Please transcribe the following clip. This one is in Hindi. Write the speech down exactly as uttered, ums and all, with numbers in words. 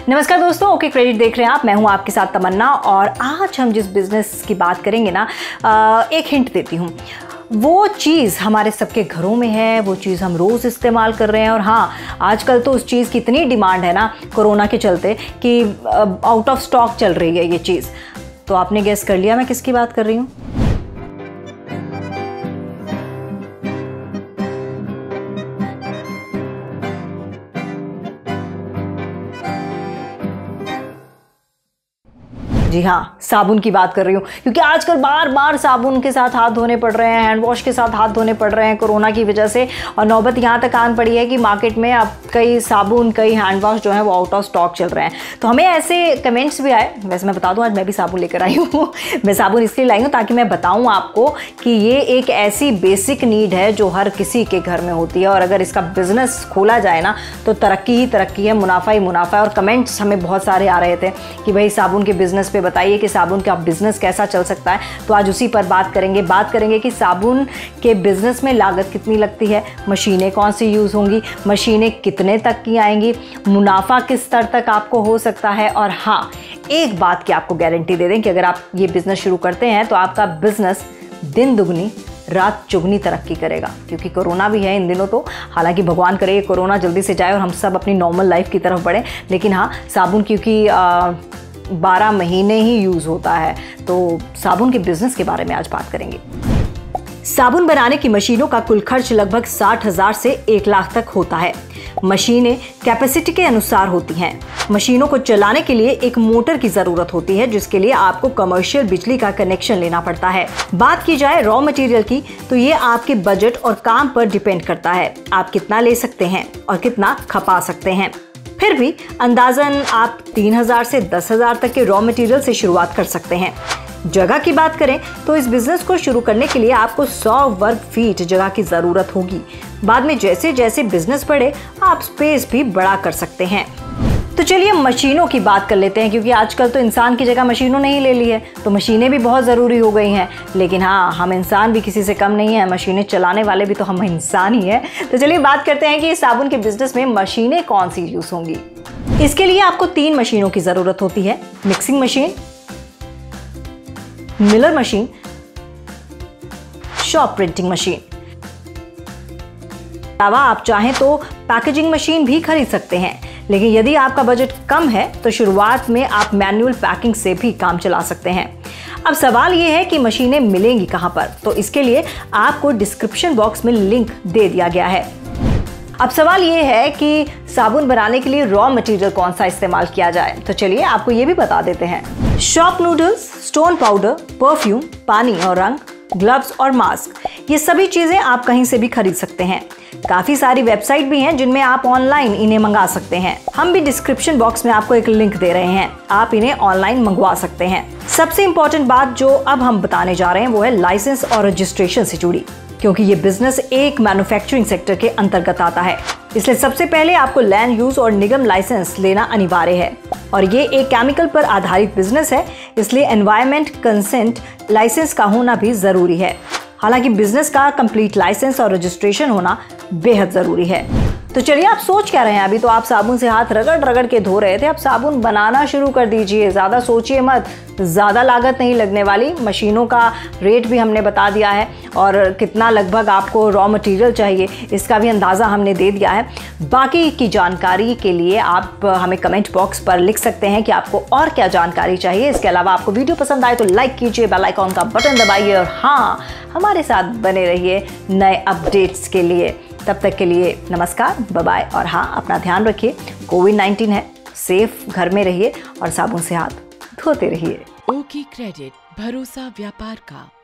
नमस्कार दोस्तों, ओके क्रेडिट देख रहे हैं आप। मैं हूं आपके साथ तमन्ना और आज हम जिस बिजनेस की बात करेंगे ना, एक हिंट देती हूं। वो चीज़ हमारे सबके घरों में है, वो चीज़ हम रोज़ इस्तेमाल कर रहे हैं और हाँ, आजकल तो उस चीज़ की इतनी डिमांड है ना कोरोना के चलते कि आउट ऑफ स्टॉक चल रही है ये चीज़। तो आपने गेस कर लिया मैं किसकी बात कर रही हूँ? जी हाँ, साबुन की बात कर रही हूँ, क्योंकि आजकल बार बार साबुन के साथ हाथ धोने पड़ रहे हैं, हैंड वॉश के साथ हाथ धोने पड़ रहे हैं कोरोना की वजह से। और नौबत यहाँ तक आन पड़ी है कि मार्केट में अब कई साबुन कई हैंड वॉश जो है वो आउट ऑफ स्टॉक चल रहे हैं। तो हमें ऐसे कमेंट्स भी आए। वैसे मैं बता दूँ, आज मैं भी साबुन लेकर आई हूँ। मैं साबुन इसलिए लाई हूँ ताकि मैं बताऊँ आपको कि ये एक ऐसी बेसिक नीड है जो हर किसी के घर में होती है और अगर इसका बिजनेस खोला जाए ना तो तरक्की ही तरक्की है, मुनाफा ही मुनाफा है। और कमेंट्स हमें बहुत सारे आ रहे थे कि भाई साबुन के बिजनेस पे बताइए कि साबुन का बिजनेस कैसा चल सकता है। तो आज उसी पर बात करेंगे बात करेंगे कि साबुन के बिजनेस में लागत कितनी लगती है, मशीनें कौन सी यूज़ होंगी, मशीनें कितने तक की आएंगी, मुनाफा किस स्तर तक आपको हो सकता है। और हाँ, एक बात की आपको गारंटी दे दें कि अगर आप ये बिजनेस शुरू करते हैं तो आपका बिजनेस दिन दुगनी रात चुगनी तरक्की करेगा, क्योंकि कोरोना भी है इन दिनों। तो हालांकि भगवान करे कोरोना जल्दी से जाए और हम सब अपनी नॉर्मल लाइफ की तरफ बढ़ें, लेकिन हाँ, साबुन क्योंकि आ, बारह महीने ही यूज़ होता है, तो साबुन के बिजनेस के बारे में आज बात करेंगे। साबुन बनाने की मशीनों का कुल खर्च लगभग साठ हजार से एक लाख तक होता है। मशीनें कैपेसिटी के अनुसार होती हैं। मशीनों को चलाने के लिए एक मोटर की जरूरत होती है, जिसके लिए आपको कमर्शियल बिजली का कनेक्शन लेना पड़ता है। बात की जाए रॉ मटेरियल की, तो ये आपके बजट और काम पर डिपेंड करता है। आप कितना ले सकते हैं और कितना खपा सकते हैं। फिर भी अंदाजन आप तीन हजार से दस हजार तक के रॉ मटेरियल से शुरुआत कर सकते हैं। जगह की बात करें तो इस बिजनेस को शुरू करने के लिए आपको सौ वर्ग फीट जगह की जरूरत होगी। बाद में जैसे जैसे बिजनेस बढ़े आप स्पेस भी बड़ा कर सकते हैं। तो चलिए मशीनों की बात कर लेते हैं, क्योंकि आजकल तो इंसान की जगह मशीनों ने ही ले ली है, तो मशीनें भी बहुत ज़रूरी हो गई हैं। लेकिन हाँ, हम इंसान भी किसी से कम नहीं है, मशीनें चलाने वाले भी तो हम इंसान ही हैं। तो चलिए बात करते हैं कि साबुन के बिजनेस में मशीनें कौन सी यूज़ होंगी। इसके लिए आपको तीन मशीनों की ज़रूरत होती है: mixing machine, miller machine, soap printing machine. अलावा आप चाहें तो पैकेजिंग मशीन भी खरीद सकते हैं, लेकिन यदि आपका बजट कम है तो शुरुआत में आप मैनुअल पैकिंग से भी काम चला सकते हैं। अब सवाल यह है कि मशीनें मिलेंगी कहां पर, तो इसके लिए आपको डिस्क्रिप्शन बॉक्स में लिंक दे दिया गया है। अब सवाल यह है कि साबुन बनाने के लिए रॉ मटेरियल कौन सा इस्तेमाल किया जाए, तो चलिए आपको यह भी बता देते हैं। Soap noodles, stone powder, perfume, पानी और रंग, ग्लव्स और मास्क, ये सभी चीजें आप कहीं से भी खरीद सकते हैं। काफी सारी वेबसाइट भी हैं जिनमें आप ऑनलाइन इन्हें मंगा सकते हैं। हम भी डिस्क्रिप्शन बॉक्स में आपको एक लिंक दे रहे हैं, आप इन्हें ऑनलाइन मंगवा सकते हैं। सबसे इंपॉर्टेंट बात जो अब हम बताने जा रहे हैं वो है लाइसेंस और रजिस्ट्रेशन से जुड़ी, क्योंकि ये बिजनेस एक मैन्युफैक्चरिंग सेक्टर के अंतर्गत आता है। इसलिए सबसे पहले आपको लैंड यूज और निगम लाइसेंस लेना अनिवार्य है। और ये एक केमिकल पर आधारित बिजनेस है, इसलिए एनवायरमेंट कंसेंट लाइसेंस का होना भी जरूरी है। हालांकि बिजनेस का कंप्लीट लाइसेंस और रजिस्ट्रेशन होना बेहद जरूरी है। तो चलिए, आप सोच क्या रहे हैं? अभी तो आप साबुन से हाथ रगड़ रगड़ के धो रहे थे, अब साबुन बनाना शुरू कर दीजिए। ज़्यादा सोचिए मत, ज़्यादा लागत नहीं लगने वाली। मशीनों का रेट भी हमने बता दिया है और कितना लगभग आपको रॉ मटेरियल चाहिए इसका भी अंदाज़ा हमने दे दिया है। बाकी की जानकारी के लिए आप हमें कमेंट बॉक्स पर लिख सकते हैं कि आपको और क्या जानकारी चाहिए। इसके अलावा आपको वीडियो पसंद आए तो लाइक कीजिए, बेल आइकॉन का बटन दबाइए और हाँ, हमारे साथ बने रहिए नए अपडेट्स के लिए। तब तक के लिए नमस्कार, बाय बाय। और हाँ, अपना ध्यान रखिए, कोविड नाइन्टीन है, सेफ घर में रहिए और साबुन से हाथ धोते रहिए। ओके क्रेडिट, भरोसा व्यापार का।